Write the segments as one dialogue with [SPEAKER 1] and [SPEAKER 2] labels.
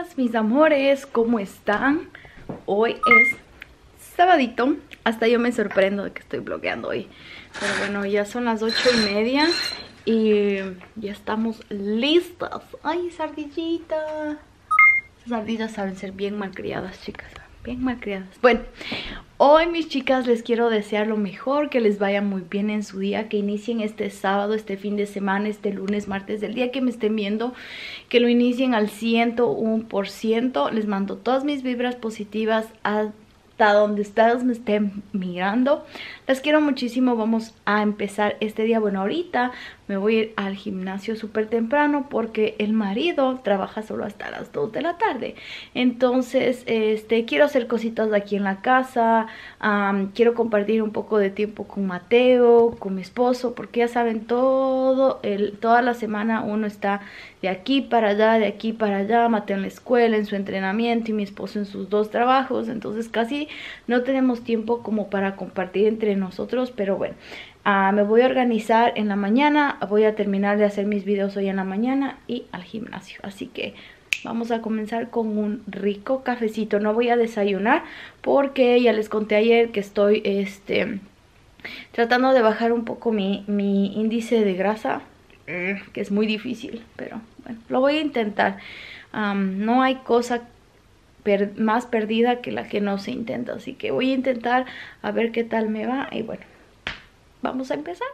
[SPEAKER 1] mis amores, ¿cómo están? Hoy es sabadito. Hasta yo me sorprendo de que estoy vlogueando hoy. Pero bueno, ya son las 8:30 y ya estamos listas. Ay, sardillita. Las ardillas saben ser bien malcriadas, chicas. Bien malcriadas. Bueno, hoy mis chicas les quiero desear lo mejor, que les vaya muy bien en su día, que inicien este sábado, este fin de semana, este lunes, martes, del día que me estén viendo, que lo inicien al 101%. Les mando todas mis vibras positivas hasta donde ustedes me estén mirando. Las quiero muchísimo. Vamos a empezar este día. Bueno, ahorita me voy a ir al gimnasio súper temprano porque el marido trabaja solo hasta las 2 de la tarde. Entonces, quiero hacer cositas aquí en la casa. Quiero compartir un poco de tiempo con Mateo, con mi esposo, porque ya saben, toda la semana uno está de aquí para allá, de aquí para allá. Mateo en la escuela, en su entrenamiento, y mi esposo en sus 2 trabajos. Entonces casi no tenemos tiempo como para compartir entre nosotros, pero bueno. Me voy a organizar en la mañana, voy a terminar de hacer mis videos hoy en la mañana y al gimnasio. Así que vamos a comenzar con un rico cafecito. No voy a desayunar porque ya les conté ayer que estoy tratando de bajar un poco mi índice de grasa, que es muy difícil, pero bueno, lo voy a intentar. No hay cosa más perdida que la que no se intenta, así que voy a intentar a ver qué tal me va y bueno. Vamos a empezar.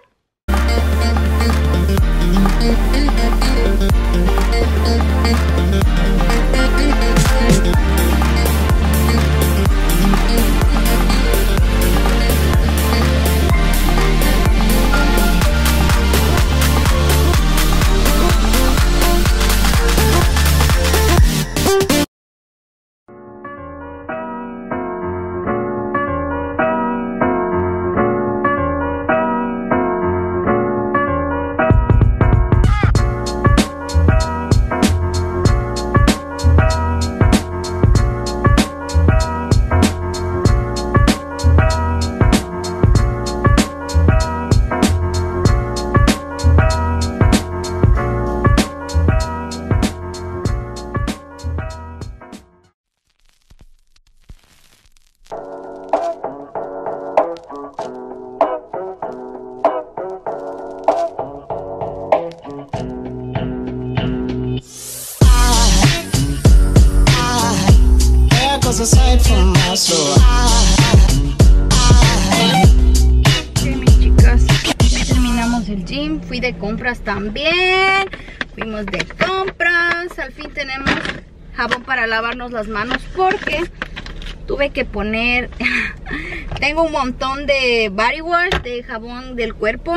[SPEAKER 1] Mis chicas, terminamos el gym, fui de compras también, fuimos de compras, al fin tenemos jabón para lavarnos las manos porque tuve que poner, tengo un montón de body wash, de jabón del cuerpo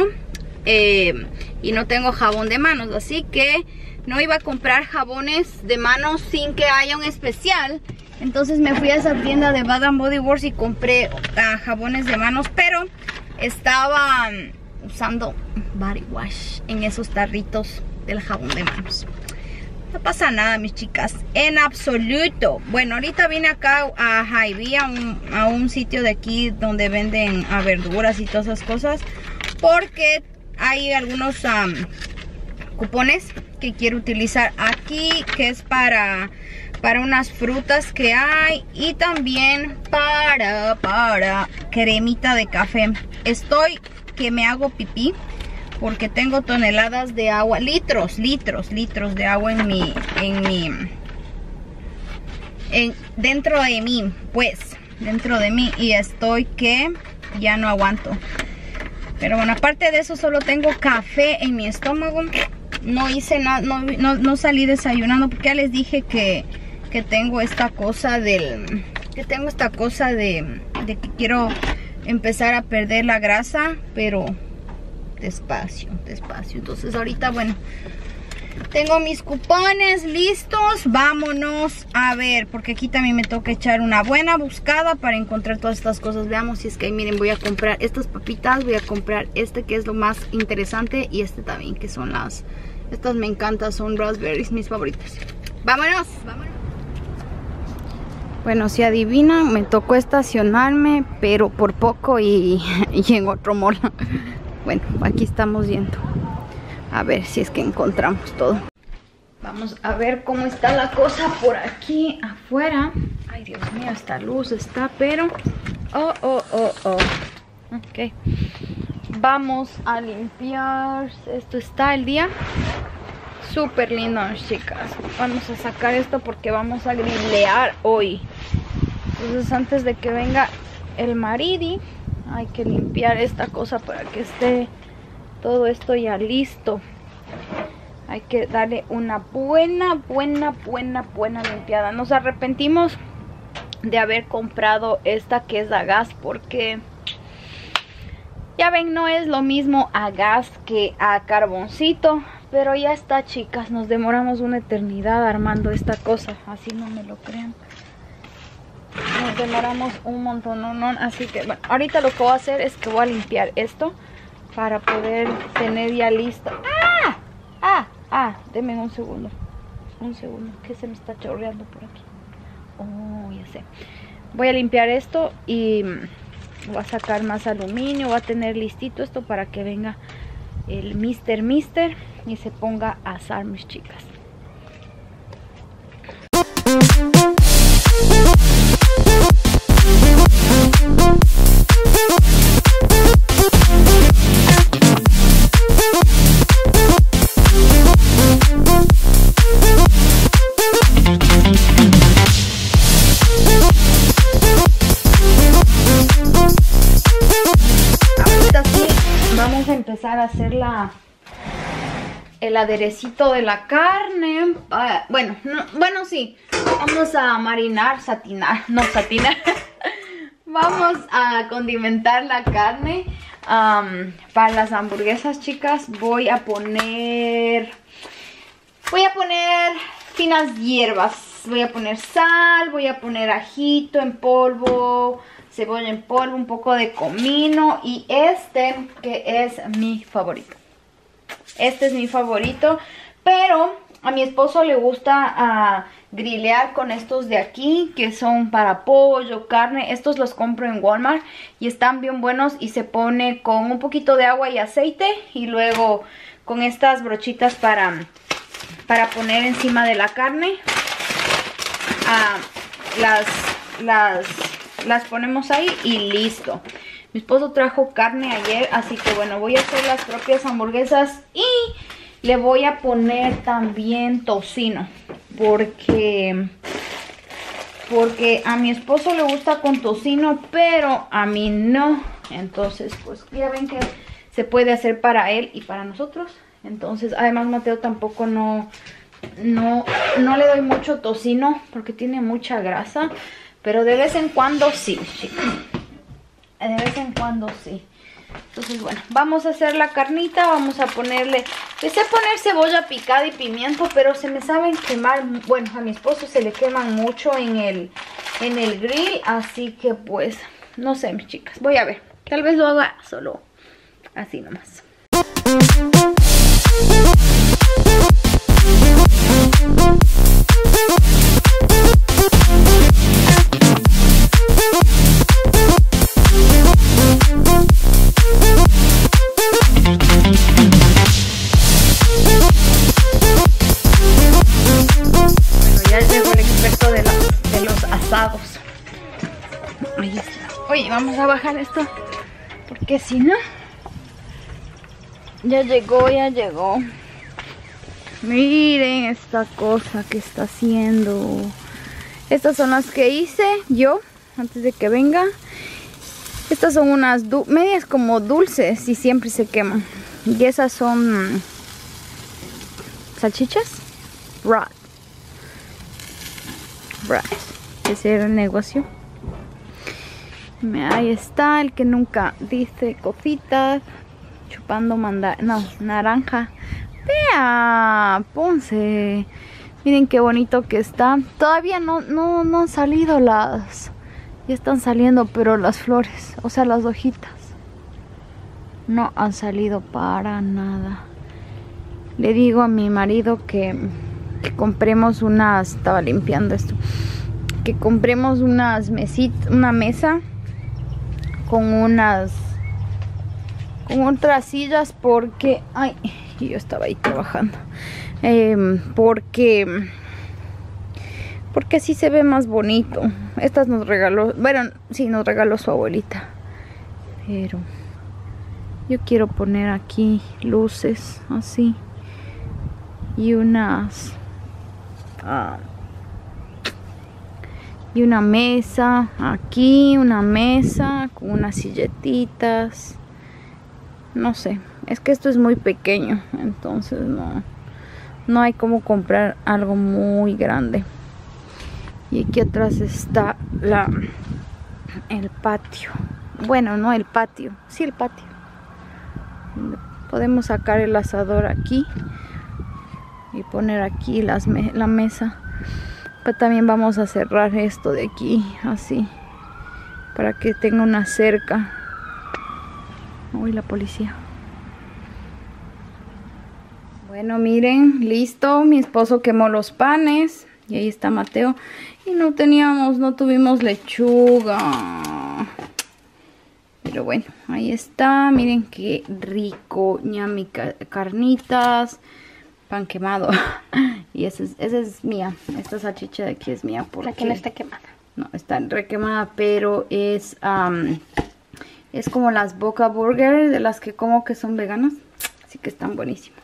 [SPEAKER 1] y no tengo jabón de manos, así que no iba a comprar jabones de manos sin que haya un especial. Entonces me fui a esa tienda de Bath & Body Works y compré jabones de manos, pero estaba usando body wash en esos tarritos del jabón de manos. No pasa nada, mis chicas, en absoluto. Bueno, ahorita vine acá a Hy-Vee, a un sitio de aquí donde venden verduras y todas esas cosas, porque hay algunos cupones que quiero utilizar aquí, que es para unas frutas que hay y también para cremita de café. Estoy que me hago pipí porque tengo toneladas de agua, litros de agua dentro de mí y estoy que ya no aguanto. Pero bueno, aparte de eso solo tengo café en mi estómago. No hice nada, no salí desayunando porque ya les dije que tengo esta cosa de que quiero empezar a perder la grasa, pero despacio. Entonces ahorita, bueno, tengo mis cupones listos. Vámonos a ver, porque aquí también me toca echar una buena buscada para encontrar todas estas cosas. Veamos si es que, miren, voy a comprar estas papitas, voy a comprar que es lo más interesante, y también, que son estas me encantan, son raspberries, mis favoritas. Vámonos. Bueno, si adivinan, me tocó estacionarme, pero por poco y en otro mall. Bueno, aquí estamos yendo. A ver si es que encontramos todo. Vamos a ver cómo está la cosa por aquí afuera. Ay, Dios mío, esta luz está, pero... Oh. Ok. Vamos a limpiar. Esto está el día súper lindo, chicas. Vamos a sacar esto porque vamos a grillear hoy. Entonces, antes de que venga el maridi, hay que limpiar esta cosa para que esté todo esto ya listo. Hay que darle una buena limpiada. Nos arrepentimos de haber comprado esta que es a gas porque ya ven, no es lo mismo a gas que a carboncito. Pero ya está, chicas. Nos demoramos una eternidad armando esta cosa. Así no me lo crean. Nos demoramos un montón. Así que, bueno, ahorita lo que voy a hacer es que voy a limpiar esto para poder tener ya listo. Denme un segundo. Que se me está chorreando por aquí. Oh, ya sé. Voy a limpiar esto y voy a sacar más aluminio. Voy a tener listito esto para que venga el Mister y se ponga a asar, mis chicas. Vamos a empezar a hacer el aderecito de la carne. Sí. Vamos a satinar. Vamos a condimentar la carne. Para las hamburguesas, chicas, voy a poner finas hierbas. Voy a poner sal, voy a poner ajito en polvo, cebolla en polvo, un poco de comino y este que es mi favorito. Este es mi favorito, pero a mi esposo le gusta grillear con estos de aquí, que son para pollo, carne. Estos los compro en Walmart y están bien buenos y se pone con un poquito de agua y aceite y luego con estas brochitas para poner encima de la carne. Las ponemos ahí y listo. Mi esposo trajo carne ayer, así que bueno, voy a hacer las propias hamburguesas y le voy a poner también tocino porque a mi esposo le gusta con tocino, pero a mí no. Entonces, pues ya ven que se puede hacer para él y para nosotros. Entonces, además Mateo tampoco no le doy mucho tocino porque tiene mucha grasa, pero de vez en cuando sí, chicos. De vez en cuando sí. Entonces, bueno, vamos a hacer la carnita. Vamos a ponerle... Empecé a poner cebolla picada y pimiento, pero se me saben quemar. Bueno, a mi esposo se le queman mucho en el grill. Así que, pues, no sé, mis chicas. Voy a ver. Tal vez lo haga solo así nomás. Ahí está. Oye, vamos a bajar esto porque si no, ya llegó. Miren esta cosa que está haciendo. Estas son las que hice yo antes de que venga. Estas son unas medias como dulces y siempre se queman. Y esas son salchichas Brats. Ese era el negocio. Ahí está el que nunca dice cositas. Chupando naranja. Vea, Ponce. Miren qué bonito que está. Todavía no han salido las... Ya están saliendo, pero las flores, o sea, las hojitas no han salido para nada. Le digo a mi marido que compremos unas... Estaba limpiando esto. Que compremos unas mesitas, una mesa con otras sillas porque... Ay, yo estaba ahí trabajando. Porque así se ve más bonito. Estas nos regaló, bueno, sí, nos regaló su abuelita. Pero yo quiero poner aquí luces así. Y unas... y una mesa. Aquí una mesa con unas silletitas. No sé. Es que esto es muy pequeño. Entonces no hay como comprar algo muy grande. Y aquí atrás está el patio. Bueno, no el patio. Sí, el patio. Podemos sacar el asador aquí. Y poner aquí la mesa. Pero también vamos a cerrar esto de aquí. Así. Para que tenga una cerca. Uy, la policía. Bueno, miren. Listo. Mi esposo quemó los panes. Y ahí está Mateo. Y no tuvimos lechuga. Pero bueno, ahí está. Miren qué rico. Ñami, carnitas. Pan quemado. Y esa es mía. Esta salchicha de aquí es mía.
[SPEAKER 2] La que no está quemada.
[SPEAKER 1] No, está requemada, pero es como las Boca Burger, de las que como que son veganas. Así que están buenísimas.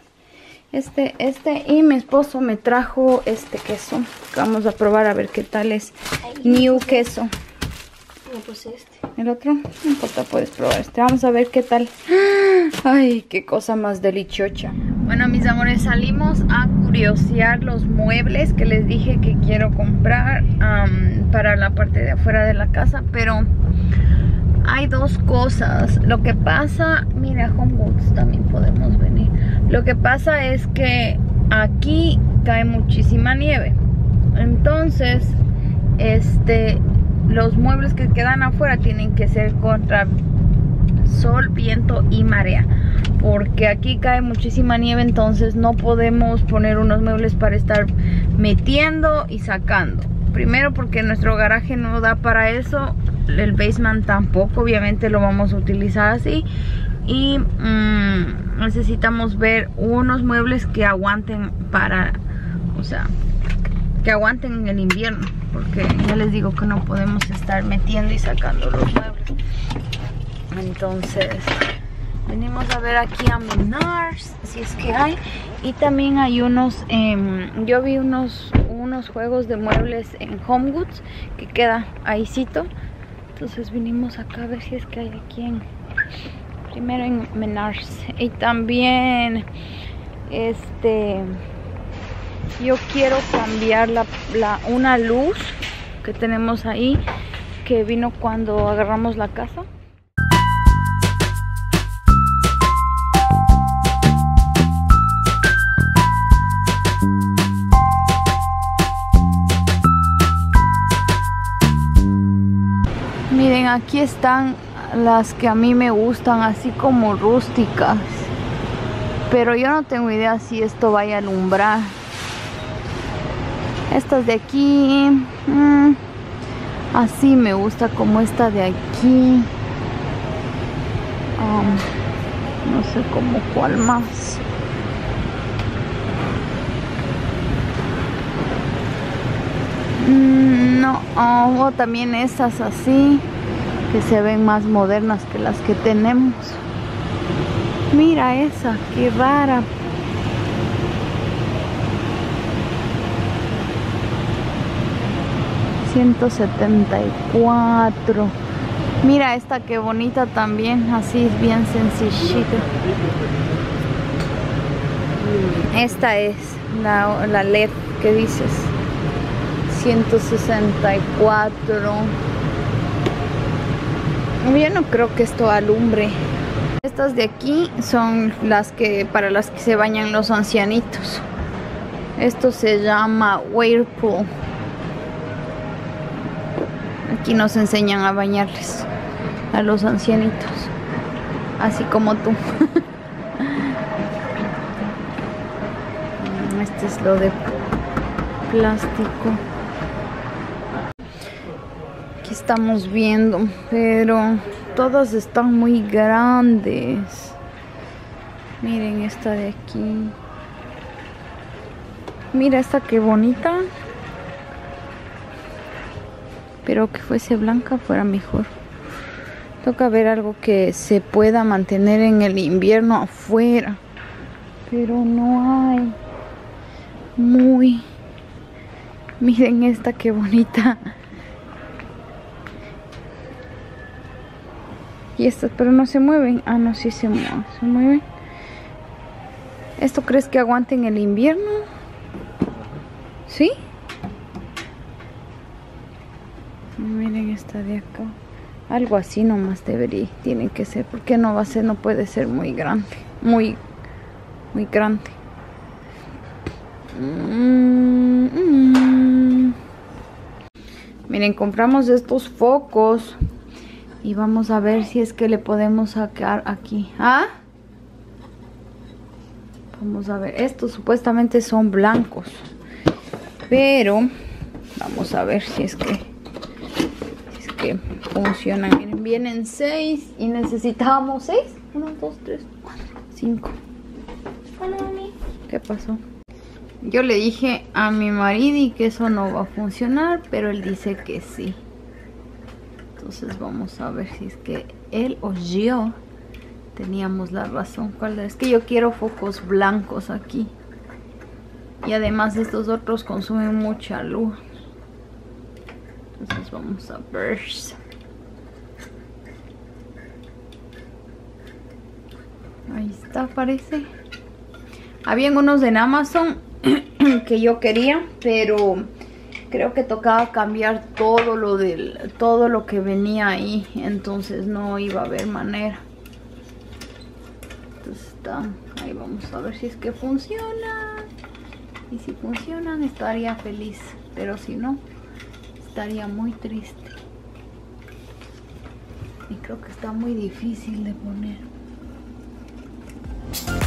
[SPEAKER 1] Y mi esposo me trajo este queso. Vamos a probar a ver qué tal es. New queso.
[SPEAKER 2] No puse este.
[SPEAKER 1] El otro, no importa, puedes probar este. Vamos a ver qué tal. Ay, qué cosa más deliciosa. Bueno, mis amores, salimos a curiosear los muebles que les dije que quiero comprar para la parte de afuera de la casa. Pero hay dos cosas. Lo que pasa, mira, Home Goods también podemos venir. Lo que pasa es que aquí cae muchísima nieve. Entonces, los muebles que quedan afuera tienen que ser contra sol, viento y marea. Porque aquí cae muchísima nieve, entonces no podemos poner unos muebles para estar metiendo y sacando. Primero porque nuestro garaje no da para eso. El basement tampoco, obviamente lo vamos a utilizar así. Y necesitamos ver unos muebles que aguanten que aguanten en el invierno. Porque ya les digo que no podemos estar metiendo y sacando los muebles. Entonces venimos a ver aquí a Menards, si es que hay. Y también hay unos, yo vi unos juegos de muebles en Home Goods que queda ahícito. Entonces vinimos acá a ver si es que hay aquí primero en Menards. Y también yo quiero cambiar una luz que tenemos ahí, que vino cuando agarramos la casa. Miren, aquí están las que a mí me gustan, así como rústicas. Pero yo no tengo idea si esto vaya a alumbrar. Estas de aquí, así me gusta, como esta de aquí. No sé como cuál más. No, o también estas así, que se ven más modernas que las que tenemos. Mira esa, qué rara. $174. Mira esta, qué bonita también, así es bien sencillita. Esta es la LED que dices. 164. Yo no creo que esto alumbre. Estas de aquí son para las que se bañan los ancianitos. Esto se llama Whirlpool. Aquí nos enseñan a bañarles a los ancianitos, así como tú. Este es lo de plástico. Aquí estamos viendo, pero todas están muy grandes. Miren esta de aquí. Mira esta qué bonita. Pero que fuese blanca fuera mejor. Toca ver algo que se pueda mantener en el invierno afuera. Pero no hay. Miren esta qué bonita. Y estas, pero no se mueven. Ah, no, sí se mueven. ¿Esto crees que aguante en el invierno? ¿Sí? Miren esta de acá. Algo así nomás tiene que ser. Porque no va a ser, no puede ser muy grande. Muy grande. Miren, compramos estos focos. Y vamos a ver si es que le podemos sacar aquí. ¿Ah? Vamos a ver. Estos supuestamente son blancos. Pero vamos a ver si es que funcionan. Miren, vienen 6 y necesitábamos 6. 1, 2, 3, 4, 5. Hola, mami. ¿Qué pasó? Yo le dije a mi marido que eso no va a funcionar, pero él dice que sí. Entonces vamos a ver si es que él o yo teníamos la razón. ¿Cuál es? Que yo quiero focos blancos aquí. Y además estos otros consumen mucha luz. Entonces vamos a ver. Ahí está, parece. Habían unos en Amazon que yo quería, pero creo que tocaba cambiar todo lo que venía ahí. Entonces no iba a haber manera. Entonces está. Ahí vamos a ver si es que funciona. Y si funcionan estaría feliz. Pero si no, estaría muy triste. Y creo que está muy difícil de poner.